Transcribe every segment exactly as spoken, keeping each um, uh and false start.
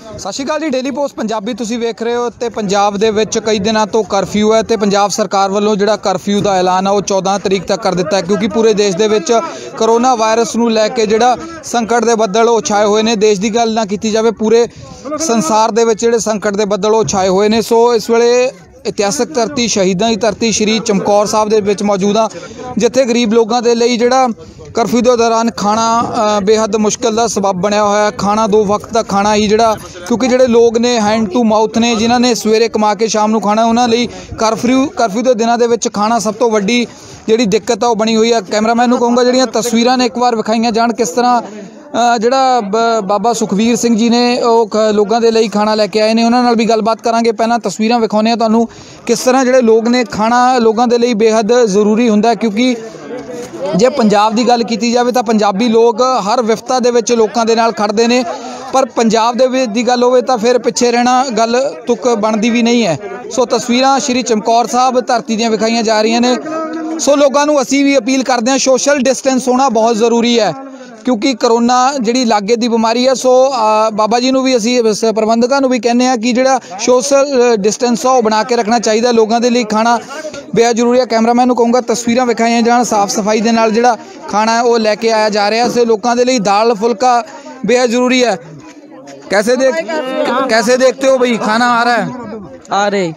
सत श्री अकाल जी। Daily post Punjabi तुसीं वेख रहे हो तो पंजाब दे विच कई दिनों तो करफ्यू है तो पंजाब सरकार वालों जिहड़ा करफ्यू का ऐलान है वो चौदह तरीक तक कर दिता है क्योंकि पूरे देश दे विच करोना वायरस नूं लैके जिहड़ा संकट दे बदल वो छाए हुए ने। देश की गल ना की जाए पूरे संसार दे विच जिहड़े संकट दे बदल वो छाए हुए ने। सो इस वेले इतिहासक धरती शहीदों की धरती श्री चमकौर साहब दे विच मौजूद हाँ जिथे गरीब लोगों के लिए जिहड़ा करफ्यू के दौरान खाना बेहद मुश्किल का सबब बनया हुआ है। खाना दो वक्त का खाना ही जिहड़ा क्योंकि जिहड़े लोग ने हैंड टू माउथ ने जिन्होंने सवेरे कमा के शाम को खाना उन्होंने लिए करफ्यू करफ्यू के दिनों के खाना सब तो वड्डी जिहड़ी दिक्कत है वो बनी हुई है। कैमरामैन को कहूँगा जिहड़ियां तस्वीरां ने एक बार विखाईयां जाण किस तरह जिहड़ा बाबा सुखवीर सिंह जी ने लोगों के लिए खाना लैके आए हैं उन्होंने नाल भी गलबात करांगे। पहलां तस्वीरां विखाउने तुहानूं किस तरह जिहड़े लोग ने खाना लोगों के लिए बेहद जरूरी हुंदा क्योंकि जे पंजाब की गल की जाए तो पंजाबी लोग हर विफता दे विच लोकां दे नाल खड़दे ने पर पंजाब दे दी गल होवे तां फिर पिछे रहना गल तुक बनती भी नहीं है। सो तस्वीरां श्री चमकौर साहब धरती दीआं विखाईयां जा रही ने। सो लोगों नूं असीं भी अपील करते हैं सोशल डिस्टेंस होना बहुत ज़रूरी है क्योंकि करोना जिहड़ी लागे दी बीमारी है। सो बाबा जी नूं भी असीं प्रबंधकां नूं भी कहने हैं कि जिहड़ा सोशल डिस्टेंस है वो बना के रखना चाहिए। लोगों के लिए खाना बेहद जरूरी है। कैमरामैन को कहूँगा तस्वीरां विखाईयां जाण साफ सफाई के नाल जिहड़ा खाना है वो लैके आया जा रहा है। सो लोगों के लिए दाल फुल्का बेहद जरूरी है। कैसे देख कैसे देखते हो भाई खाना आ रहा है? आ रहे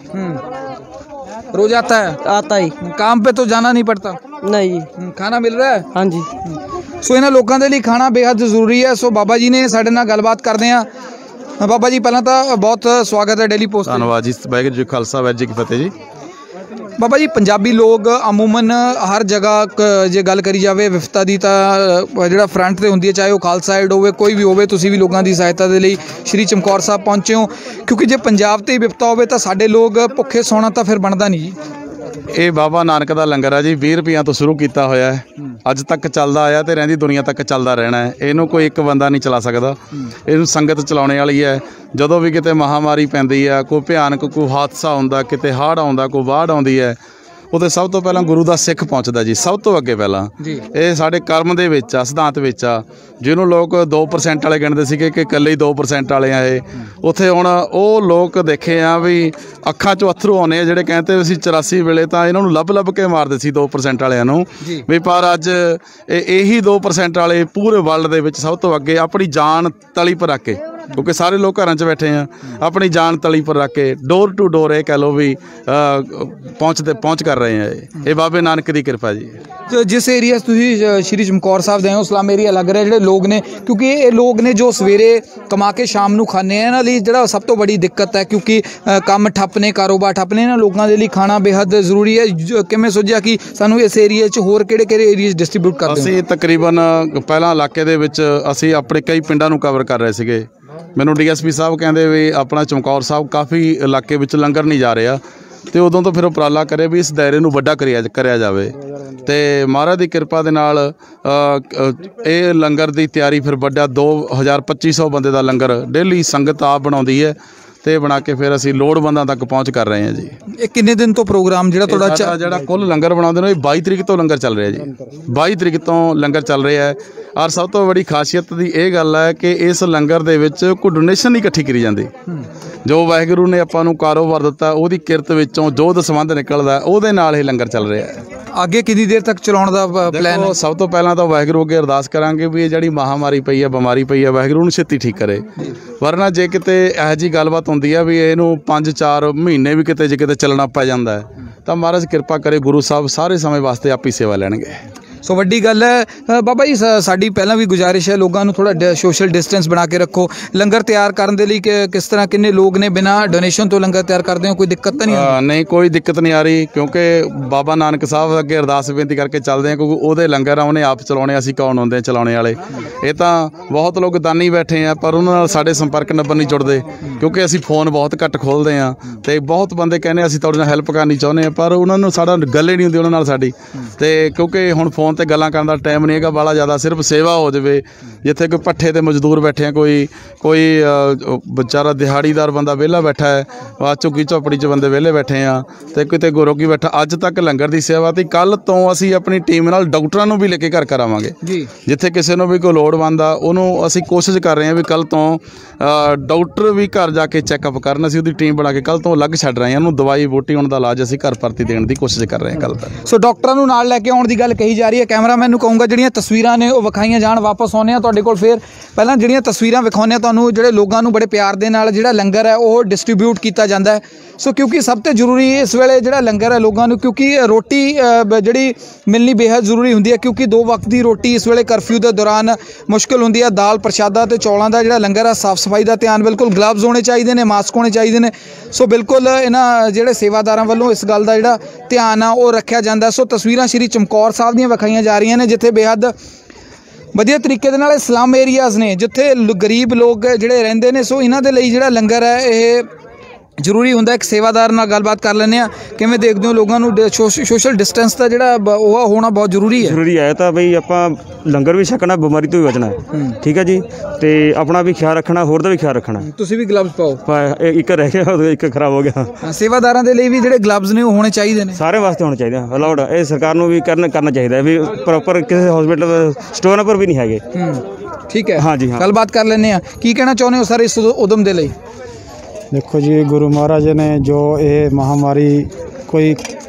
रोज आता है? आता ही। काम पे तो जाना नहीं पड़ता? नहीं। खाना मिल रहा है? हाँ जी। सो इन्हां लोगों के लिए खाना बेहद जरूरी है। सो बाबा जी ने साडे नाल गलबात करते हैं। बाबा जी पहला तो बहुत स्वागत है डेली पोस्ट। धन्यवाद जी। वाहिगुरू जी खालसा वाहिगुरू जी की फतेह जी। बाबा जी पंजाबी लोग अमूमन हर जगह जे गल करी जाए विफता की तो जो फ्रंट से होंगी है चाहे वो खालसा साइड हो कोई भी हो तुसी भी लोगों की सहायता के लिए श्री चमकौर साहब पहुँचे हो क्योंकि जे पंजाब ते विफता हो तो साडे लोग भुखे सोना तो फिर बनता नहीं जी। ये बाबा नानक का लंगर है जी बीस रुपया तो शुरू किया होया है अज तक चलता आया तो रहिंदी दुनिया तक चलता रहना है। इनू कोई एक बंदा नहीं चला सकता इनू संगत चलाने वाली है। जदों भी किते महामारी पैंदी है कोई भयानक कोई हादसा हुंदा किते हाड़ आउंदा कोई वाड़ आउंदी है उते सब तो पहला गुरु का सिख पहुँचता जी सब तो अगे पहला ये साढ़े कर्म दे विच आ सिद्धांत विच आ जिन्होंने लोग दो परसेंट वाले गिणदे सीगे कि कल्ले ही दो परसेंट वाले आ ये उत्थे हुण वो लोग देखे आ भी अखां चों अथरू आने आ जिहड़े कहते असीं चौरासी वेले तां इन्हां नूं लभ लभ के मारदे सी दो परसेंट वालिआं नूं भी पर अज यही दो परसेंट वाले पूरे वर्ल्ड दे विच सब तो अगे अपनी जान तली पर रख के क्योंकि सारे लोग घर च बैठे हैं अपनी जान तली पर रख के डोर टू डोर ये कह लो भी पहुँचते पहुँच कर रहे हैं। ये बाबे नानक की कृपा जी। तो जिस एरिया तुसीं श्री चमकौर साहब दे हो स्लम एरिया लग रहा है जिहड़े लोग ने क्योंकि ये लोग ने जो सवेरे कमा के शाम को खाने इन्हां लई जिहड़ा सब तो बड़ी दिक्कत है क्योंकि काम ठप्प ने कारोबार ठप्प ने इन्हां लोगों के लिए खाना बेहद जरूरी है। किवें सोचिया कि सानूं इस एरिया च होर किहड़े किहड़े एरिया डिस्ट्रीब्यूट करदे हो? असीं तकरीबन पहला इलाके दे विच असीं अपने कई पिंडां नूं कवर कर रहे सीगे। मैनू डी एस पी साहब कहते भी अपना चमकौर साहब काफ़ी इलाके में लंगर नहीं जा रहा तो उदों तो फिर उपराला करे भी इस दायरे नूं वड्डा करिया करिया जावे ते महाराज की कृपा दे नाल ये लंगर की तैयारी फिर वड्डा दो हज़ार पच्ची सौ बंदे का लंगर डेली संगत आप बनाउंदी है ते बना के फिर असीं लोड़वंदां तक पहुँच कर रहे हैं जी। ये किन्ने दिन तो प्रोग्राम जिहड़ा तुहाडा जिहड़ा कुल लंगर बनाउंदे ने बाई तरीक तो लंगर चल रहा है जी बाई तरीक तो लंगर चल रहा है। और सब तो बड़ी खासियत की यह गल है कि इस लंगर दे विच कोई डोनेशन नहीं इकट्ठी करी जाती जो वाहिगुरू ने आपां नूं कारोबार दिता उहदी किरत विचों जो दसवंध निकलदा उहदे नाल ही लंगर चल रहा है। आगे कितनी देर तक चलाउण दा प्लान है? सब तो पहला तो वाहिगुरू अगे अरदास करांगे भी ये जिहड़ी महामारी पई है बीमारी पई है वाहिगुरू नूं छेती ठीक करे वरना जे किते इहो जी गलबात हुंदी है भी इहनूं पाँच चार महीने भी किते जे किते चलना पै जांदा है तां महाराज किरपा करे गुरु साहब सारे समय वास्ते आप ही सेवा लैणगे। सो वड्डी गल है बाबा जी साडी पहला भी गुजारिश है लोगों को थोड़ा सोशल डिस्टेंस बना के रखो। लंगर तैयार करने के लिए कि, किस तरह किन्ने लोग ने बिना डोनेशन तो लंगर तैयार करते हो कोई दिक्कत तो नहीं आ, नहीं कोई दिक्कत नहीं आ रही क्योंकि बाबा नानक साहब अगे अरदास बेनती करके चलते हैं क्योंकि वो लंगर आ उन्हें आप चलाने असीं कौन होंदे चलाने वाले ये तो बहुत लोग दानी बैठे हैं पर उन्होंने साढ़े संपर्क नंबर नहीं जुड़ते क्योंकि असीं फोन बहुत घट खोलते हैं तो बहुत बंदे कहने असीं तुहाडे नाल हैल्प करनी चाहुंदे हैं पर उन्होंने साडा गल ही नहीं हुंदी उन्हां नाल साडी ते क्योंकि हुण फोन ਫੋਨ ਤੇ ਗੱਲਾਂ ਕਰਨ ਦਾ ਟਾਈਮ नहीं है बाला ज़्यादा, सिर्फ सेवा हो जाए। जिथे कोई पट्ठे ते मजदूर बैठे हैं, कोई कोई बेचारा दिहाड़ीदार बंदा वेला बैठा है, आ झुग्गी झोपड़ी च बंदे वेले बैठे हैं, तो किते गोरोगी बैठा। अज तक लंगर की सेवा थी, कल तो असी अपनी टीम नाल डॉक्टरां नूं भी लेके घर घर आवांगे जी। जिथे किसी नूं भी कोई लोड़वंद आ उहनूं असी कोशिश कर रहे हैं भी कल तो डॉक्टर भी घर जाके चैकअप करन। असी उहदी टीम बना के कल तो अलग छड्ड रहे हैं, उहनूं दवाई बूटी उहनां दा इलाज असी घर भर्ती देण दी कोशिश कर रहे हैं कल तक। सो डॉक्टरां नूं नाल लैके आउण दी गल कही जा रही है। कैमरामैन नूं कहूँगा ਜਿਹੜੀਆਂ ਤਸਵੀਰਾਂ ਨੇ ਉਹ ਵਿਖਾਈਆਂ ਜਾਣ। ਵਾਪਸ ਆਉਂਦੇ ਆ ਤੁਹਾਡੇ ਕੋਲ ਫਿਰ। ਪਹਿਲਾਂ ਜਿਹੜੀਆਂ ਤਸਵੀਰਾਂ ਵਿਖਾਉਂਦੇ ਆ ਤੁਹਾਨੂੰ, ਜਿਹੜੇ ਲੋਕਾਂ ਨੂੰ ਬੜੇ ਪਿਆਰ ਦੇ ਨਾਲ ਜਿਹੜਾ ਲੰਗਰ ਹੈ ਉਹ ਡਿਸਟ੍ਰੀਬਿਊਟ ਕੀਤਾ ਜਾਂਦਾ ਹੈ। ਸੋ ਕਿਉਂਕਿ ਸਭ ਤੋਂ ਜ਼ਰੂਰੀ ਇਸ ਵੇਲੇ ਜਿਹੜਾ ਲੰਗਰ ਹੈ ਲੋਕਾਂ ਨੂੰ, ਕਿਉਂਕਿ ਰੋਟੀ ਜਿਹੜੀ ਮਿਲਣੀ ਬੇहद ਜ਼ਰੂਰੀ ਹੁੰਦੀ ਹੈ, ਕਿਉਂਕਿ ਦੋ ਵਕਤ ਦੀ ਰੋਟੀ ਇਸ ਵੇਲੇ ਕਰਫਿਊ ਦੇ ਦੌਰਾਨ ਮੁਸ਼ਕਿਲ ਹੁੰਦੀ ਹੈ। ਦਾਲ ਪ੍ਰਸ਼ਾਦਾ ਅਤੇ ਚੌਲਾਂ ਦਾ ਜਿਹੜਾ ਲੰਗਰ ਹੈ, ਸਾਫ਼ ਸਫਾਈ ਦਾ ਧਿਆਨ, ਬਿਲਕੁਲ ਗਲਵਜ਼ ਹੋਣੇ ਚਾਹੀਦੇ ਨੇ, ਮਾਸਕ ਹੋਣੇ ਚਾਹੀਦੇ ਨੇ। ਸੋ ਬਿਲਕੁਲ ਇਹਨਾਂ ਜਿਹੜੇ ਸੇਵਾਦਾਰਾਂ ਵੱਲੋਂ ਇਸ ਗੱਲ ਦਾ ਜਿਹੜਾ ਧਿਆਨ ਆ ਉਹ ਰੱਖਿਆ ਜਾਂਦਾ। ਸੋ ਤਸਵੀਰਾਂ ਸ਼੍ਰੀ ਚਮਕੌਰ ਸਾਹਿਬ ਦੀਆਂ ਵਿਖਾਈਆਂ ਜਾ ਰਹੀਆਂ ਨੇ, ਜਿੱਥੇ ਬੇहद ਵਧੀਆ ਤਰੀਕੇ ਦੇ ਨਾਲ ਸਲਮ ਏਰੀਆਜ਼ ਨੇ, ਜਿੱਥੇ ਗਰੀਬ ਲੋਕ ਜਿਹੜੇ ਰਹਿੰਦੇ ਨੇ। ਸੋ ਇਹਨਾਂ ਦੇ ਲਈ ਜਿਹੜਾ ਲੰਗਰ ਹੈ ਇਹ ਜ਼ਰੂਰੀ ਹੁੰਦਾ। ਇੱਕ ਸੇਵਾਦਾਰ ਨਾਲ ਗੱਲਬਾਤ ਕਰ ਲੈਂਦੇ ਹਾਂ। ਕਿਵੇਂ ਦੇਖਦੇ ਹੋ ਲੋਕਾਂ ਨੂੰ ਸੋਸ਼ਲ ਡਿਸਟੈਂਸ ਦਾ ਜਿਹੜਾ ਉਹ ਹੋਣਾ ਬਹੁਤ ਜ਼ਰੂਰੀ ਹੈ? ਜ਼ਰੂਰੀ ਹੈ ਤਾਂ ਬਈ ਆਪਾਂ ਲੰਗਰ ਵੀ ਛਕਣਾ, ਬਿਮਾਰੀ ਤੋਂ ਵੀ ਬਚਣਾ ਹੈ, ਠੀਕ ਹੈ ਜੀ। ਤੇ ਆਪਣਾ ਵੀ ਖਿਆਲ ਰੱਖਣਾ, ਹੋਰ ਦਾ ਵੀ ਖਿਆਲ ਰੱਖਣਾ। ਤੁਸੀਂ ਵੀ ਗਲਵਜ਼ ਪਾਓ। ਇੱਕ ਰਹਿ ਗਿਆ, ਇੱਕ ਖਰਾਬ ਹੋ ਗਿਆ। ਸੇਵਾਦਾਰਾਂ ਦੇ ਲਈ ਵੀ ਜਿਹੜੇ ਗਲਵਜ਼ ਨੇ ਉਹ ਹੋਣੇ ਚਾਹੀਦੇ ਨੇ, ਸਾਰੇ ਵਾਸਤੇ ਹੋਣੇ ਚਾਹੀਦੇ ਅਲਾਉਡ। ਇਹ ਸਰਕਾਰ ਨੂੰ ਵੀ ਕਰਨ ਕਰਨਾ ਚਾਹੀਦਾ ਵੀ ਪ੍ਰੋਪਰ ਕਿਸੇ ਹਸਪੀਟਲ ਸਟੋਰਾਂ ਪਰ ਵੀ ਨਹੀਂ ਹੈਗੇ। ਠੀਕ ਹੈ, ਹਾਂਜੀ ਹਾਂ। ਗੱਲਬਾਤ ਕਰ ਲੈਂਦੇ ਹਾਂ। ਕੀ ਕਹਿਣਾ ਚਾਹੁੰਦੇ ਹੋ ਸਰ ਇਸ ਉਦਮ ਦੇ ਲਈ? देखो जी, गुरु महाराज ने जो ये महामारी कोई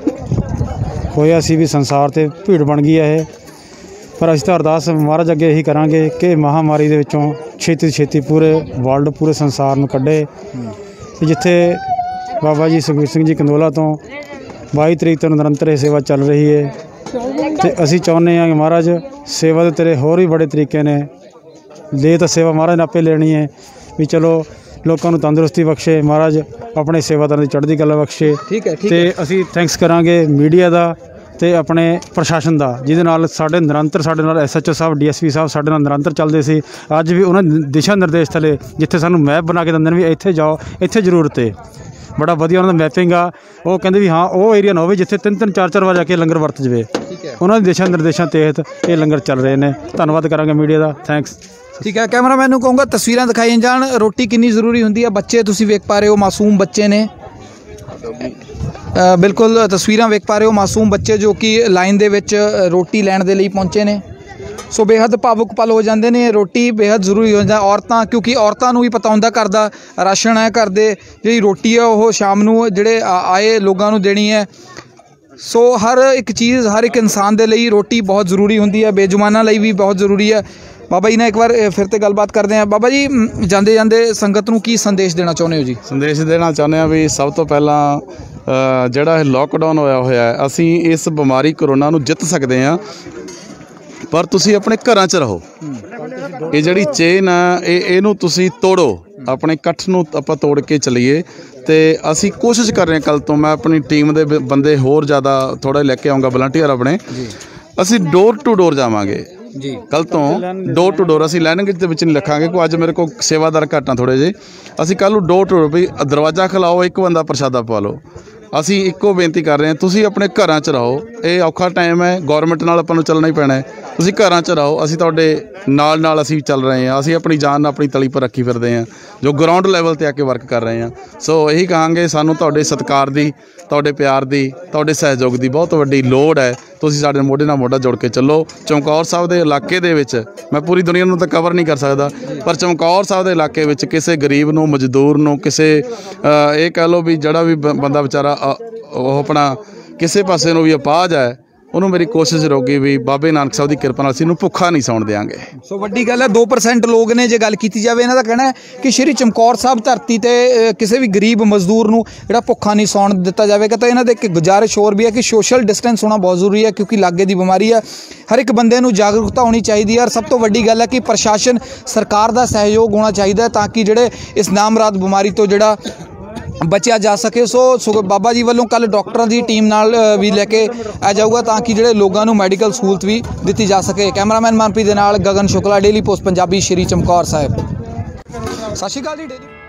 होया सी भी संसार ते भीड़ बन गई है, पर असीं तां अरदास महाराज अगे यही करांगे कि महामारी दे विचों छेती छेती पूरे वर्ल्ड पूरे संसार नूं कढे। जिथे बाबा जी सुखबीर सिंह जी कंदोला तो बाई तरीक तो निरंतर ये सेवा चल रही है, तो असीं चाहुंदे हां कि महाराज सेवा दे तेरे होर भी बड़े तरीके ने, ले तो सेवा महाराज ने आपे लेनी है भी। चलो लोगों को तंदुरुस्ती बख्शे महाराज, अपने सेवादारां दी चढ़दी कला बख्शे। ठीक है, ठीक ते असीं थैंक्स करांगे मीडिया दा ते अपने प्रशासन दा, जिहदे नाल साडे निरंतर साडे नाल एस एच ओ साहब डी एस पी साहब साडे नाल निरंतर चलदे सी। अज भी उन्हां दिशा निर्देश थले जिथे सानूं मैप बना के दिंदे ने भी इत्थे जाओ, इत्थे जरूरत है। बड़ा वधिया उन्हां दा मैपिंग आ। ਉਹ ਕਹਿੰਦੇ ਵੀ ਹਾਂ ਉਹ ਏਰੀਆ ਨਾ ਹੋਵੇ ਜਿੱਥੇ ਤਿੰਨ ਤਿੰਨ ਚਾਰ ਚਾਰ ਵਾਰ ਜਾ ਕੇ ਲੰਗਰ ਵਰਤ ਜਾਵੇ। ਉਹਨਾਂ ਦੇ ਦਿਸ਼ਾ ਨਿਰਦੇਸ਼ਾਂ ਤਹਿਤ ਇਹ ਲੰਗਰ ਚੱਲ ਰਹੇ ਨੇ। ਧੰਨਵਾਦ ਕਰਾਂਗੇ ਮੀਡੀਆ ਦਾ। ਥੈਂਕਸ। ठीक है, कैमरामैन ਨੂੰ ਕਹੂੰਗਾ ਤਸਵੀਰਾਂ ਦਿਖਾਈਆਂ ਜਾਣ। ਰੋਟੀ ਕਿੰਨੀ ਜ਼ਰੂਰੀ ਹੁੰਦੀ ਹੈ। ਬੱਚੇ ਤੁਸੀਂ ਵੇਖ ਪਾ ਰਹੇ ਹੋ, ਮਾਸੂਮ ਬੱਚੇ ਨੇ। ਬਿਲਕੁਲ ਤਸਵੀਰਾਂ ਵੇਖ ਪਾ ਰਹੇ ਹੋ, ਮਾਸੂਮ ਬੱਚੇ ਜੋ ਕਿ ਲਾਈਨ ਦੇ ਵਿੱਚ ਰੋਟੀ ਲੈਣ ਦੇ ਲਈ ਪਹੁੰਚੇ ਨੇ। ਸੋ ਬੇहद ਭਾਵੁਕ ਪਲ ਹੋ ਜਾਂਦੇ ਨੇ। ਰੋਟੀ ਬੇहद ਜ਼ਰੂਰੀ ਹੋ ਜਾਂਦਾ। ਔਰਤਾਂ, ਕਿਉਂਕਿ ਔਰਤਾਂ ਨੂੰ ਵੀ ਪਤਾ ਹੁੰਦਾ ਘਰ ਦਾ ਰਾਸ਼ਨ ਹੈ, ਘਰ ਦੇ ਜਿਹੜੀ ਰੋਟੀ ਹੈ ਉਹ ਸ਼ਾਮ ਨੂੰ ਜਿਹੜੇ ਆਏ ਲੋਕਾਂ ਨੂੰ ਦੇਣੀ ਹੈ। ਸੋ ਹਰ ਇੱਕ ਚੀਜ਼, ਹਰ ਇੱਕ ਇਨਸਾਨ ਦੇ ਲਈ ਰੋਟੀ ਬਹੁਤ ਜ਼ਰੂਰੀ ਹੁੰਦੀ ਹੈ, ਬੇਜੁਮਾਨਾਂ ਲਈ ਵੀ ਬਹੁਤ ਜ਼ਰੂਰੀ ਹੈ। ਬਾਬਾ ਜੀ ਨਾਲ ਇੱਕ ਵਾਰ ਫਿਰ ਤੇ ਗੱਲਬਾਤ ਕਰਦੇ ਹਾਂ। ਬਾਬਾ ਜੀ, ਜਾਂਦੇ ਜਾਂਦੇ ਸੰਗਤ ਨੂੰ ਕੀ ਸੰਦੇਸ਼ ਦੇਣਾ ਚਾਹੁੰਦੇ ਹੋ ਜੀ? ਸੰਦੇਸ਼ ਦੇਣਾ ਚਾਹੁੰਦੇ ਹਾਂ ਵੀ ਸਭ ਤੋਂ ਪਹਿਲਾਂ ਜਿਹੜਾ ਇਹ ਲੋਕਡਾਊਨ ਹੋਇਆ ਹੋਇਆ ਹੈ, ਅਸੀਂ ਇਸ ਬਿਮਾਰੀ ਕਰੋਨਾ ਨੂੰ ਜਿੱਤ ਸਕਦੇ ਹਾਂ, ਪਰ ਤੁਸੀਂ ਆਪਣੇ ਘਰਾਂ 'ਚ ਰਹੋ। ਇਹ ਜਿਹੜੀ ਚੇਨ ਆ ਇਹ ਇਹਨੂੰ ਤੁਸੀਂ ਤੋੜੋ, ਆਪਣੇ ਇਕੱਠ ਨੂੰ ਆਪਾਂ ਤੋੜ ਕੇ ਚੱਲੀਏ। ਤੇ ਅਸੀਂ ਕੋਸ਼ਿਸ਼ ਕਰ ਰਹੇ ਹਾਂ ਕੱਲ੍ਹ ਤੋਂ, ਮੈਂ ਆਪਣੀ ਟੀਮ ਦੇ ਬੰਦੇ ਹੋਰ ਜ਼ਿਆਦਾ ਥੋੜ੍ਹਾ ਲੈ ਕੇ ਆਊਂਗਾ, ਵਲੰਟੀਅਰ ਆਪਣੇ। ਅਸੀਂ ਡੋਰ ਟੂ ਡੋਰ ਜਾਵਾਂਗੇ ਜੀ ਕੱਲ੍ਹ ਤੋਂ। ਡੋਰ ਟੂ ਡੋਰ ਅਸੀਂ ਲੈਂਗੁਏਜ ਦੇ ਵਿੱਚ ਨਹੀਂ ਲਿਖਾਂਗੇ, ਕੋਈ ਅੱਜ ਮੇਰੇ ਕੋਲ ਸੇਵਾਦਾਰ ਘੱਟ ਆ ਥੋੜ੍ਹੇ ਜਿਹੇ। ਅਸੀਂ ਕੱਲ੍ਹ ਨੂੰ ਡੋਰ ਟੂ ਡੋਰ ਵੀ ਦਰਵਾਜ਼ਾ ਖਿਲਾਓ, ਇੱਕ ਬੰਦਾ ਪ੍ਰਸ਼ਾਦਾ ਪਵਾ ਲਓ। ਅਸੀਂ ਇੱਕੋ ਬੇਨਤੀ ਕਰ ਰਹੇ ਹਾਂ, ਤੁਸੀਂ ਆਪਣੇ ਘਰਾਂ 'ਚ ਰਹੋ। ਇਹ ਔਖਾ ਟਾਈਮ ਹੈ, ਗੌਰਮੈਂਟ ਨਾਲ ਆਪਾਂ ਨੂੰ ਚੱਲਣਾ ਹੀ ਪੈਣਾ ਹੈ। ਤੁਸੀਂ ਘਰਾਂ 'ਚ ਰਹੋ, ਅਸੀਂ ਤੁਹਾਡੇ ਨਾਲ ਨਾਲ ਅਸੀਂ ਚੱਲ ਰਹੇ ਹਾਂ। ਅਸੀਂ ਆਪਣੀ ਜਾਨ ਆਪਣੀ ਤਲੀ ਪਰ ਰੱਖੀ ਫਿਰਦੇ ਹਾਂ, ਜੋ ਗਰਾਊਂਡ ਲੈਵਲ 'ਤੇ ਆ ਕੇ ਵਰਕ ਕਰ ਰਹੇ ਹਾਂ। ਸੋ ਇਹੀ ਕਹਾਂਗੇ, ਸਾਨੂੰ ਤੁਹਾਡੇ ਸਤਿਕਾਰ ਦੀ, ਤੁਹਾਡੇ ਪਿਆਰ ਦੀ, ਤੁਹਾਡੇ ਸਹਿਯੋਗ ਦੀ ਬਹੁਤ ਵੱਡੀ ਲੋੜ ਹੈ। ਤੁਸੀਂ ਸਾਡੇ ਮੋਢੇ ਨਾਲ ਮੋਢਾ ਜੋੜ ਕੇ ਚੱਲੋ। ਚਮਕੌਰ ਸਾਹਿਬ ਦੇ ਇਲਾਕੇ ਦੇ ਵਿੱਚ, ਮੈਂ ਪੂਰੀ ਦੁਨੀਆ ਨੂੰ ਤਾਂ ਕਵਰ ਨਹੀਂ ਕਰ ਸਕਦਾ, ਪਰ ਚਮਕੌਰ ਸਾਹਿਬ ਦੇ ਇਲਾਕੇ ਵਿੱਚ ਕਿਸੇ ਗਰੀਬ ਨੂੰ, ਮਜ਼ਦੂਰ ਨੂੰ, ਕਿਸੇ ਇਹ ਕਹਿ ਲਓ ਵੀ ਜਿਹੜਾ ਵੀ ਬੰਦਾ ਵਿਚਾਰਾ ਉਹ ਆਪਣਾ ਕਿਸੇ ਪਾਸੇ ਨੂੰ ਵੀ ਅਪਾਹਜ ਹੈ, ਉਹਨੂੰ ਮੇਰੀ ਕੋਸ਼ਿਸ਼ ਰਹੂਗੀ ਵੀ ਬਾਬੇ ਨਾਨਕ ਸਾਹਿਬ ਦੀ ਕਿਰਪਾ ਨਾਲ ਅਸੀਂ ਇਹਨੂੰ ਭੁੱਖਾ ਨਹੀਂ ਸੌਣ ਦਿਆਂਗੇ। ਸੋ ਵੱਡੀ ਗੱਲ ਹੈ, ਦੋ ਪਰਸੈਂਟ ਲੋਕ ਨੇ ਜੇ ਗੱਲ ਕੀਤੀ ਜਾਵੇ। ਇਹਨਾਂ ਦਾ ਕਹਿਣਾ ਹੈ ਕਿ ਸ਼੍ਰੀ ਚਮਕੌਰ ਸਾਹਿਬ ਧਰਤੀ 'ਤੇ ਕਿਸੇ ਵੀ ਗਰੀਬ ਮਜ਼ਦੂਰ ਨੂੰ ਜਿਹੜਾ ਭੁੱਖਾ ਨਹੀਂ ਸੌਣ ਦਿੱਤਾ ਜਾਵੇਗਾ। ਤਾਂ ਇਹਨਾਂ ਦੇ ਇੱਕ ਗੁਜ਼ਾਰਿਸ਼ ਹੋਰ ਵੀ ਹੈ ਕਿ ਸੋਸ਼ਲ ਡਿਸਟੈਂਸ ਹੋਣਾ ਬਹੁਤ ਜ਼ਰੂਰੀ ਹੈ, ਕਿਉਂਕਿ ਲਾਗੇ ਦੀ ਬਿਮਾਰੀ ਹੈ। ਹਰ ਇੱਕ ਬੰਦੇ ਨੂੰ ਜਾਗਰੂਕਤਾ ਹੋਣੀ ਚਾਹੀਦੀ ਹੈ। ਔਰ ਸਭ ਤੋਂ ਵੱਡੀ ਗੱਲ ਹੈ ਕਿ ਪ੍ਰਸ਼ਾਸਨ, ਸਰਕਾਰ ਦਾ ਸਹਿਯੋਗ ਹੋਣਾ ਚਾਹੀਦਾ ਤਾਂ ਕਿ ਜਿਹੜੇ ਇਸ ਨਾਮਰਾਦ ਬਿਮਾਰੀ ਤੋਂ ਜਿਹੜਾ ਬਚਿਆ ਜਾ ਸਕੇ। ਸੋ ਸੋ ਬਾਬਾ ਜੀ ਵੱਲੋਂ ਕੱਲ੍ਹ ਡਾਕਟਰਾਂ ਦੀ ਟੀਮ ਨਾਲ ਵੀ ਲੈ ਕੇ ਆ ਜਾਊਗਾ ਤਾਂ ਕਿ ਜਿਹੜੇ ਲੋਕਾਂ ਨੂੰ ਮੈਡੀਕਲ ਸਹੂਲਤ ਵੀ ਦਿੱਤੀ ਜਾ ਸਕੇ। ਕੈਮਰਾਮੈਨ ਮਨਪ੍ਰੀਤ ਦੇ ਨਾਲ ਗਗਨ ਸ਼ੁਕਲਾ, ਡੇਲੀ ਪੋਸਟ ਪੰਜਾਬੀ, ਸ਼੍ਰੀ ਚਮਕੌਰ ਸਾਹਿਬ। ਸਤਿ ਸ਼੍ਰੀ ਅਕਾਲ ਜੀ। ਡੇਲੀ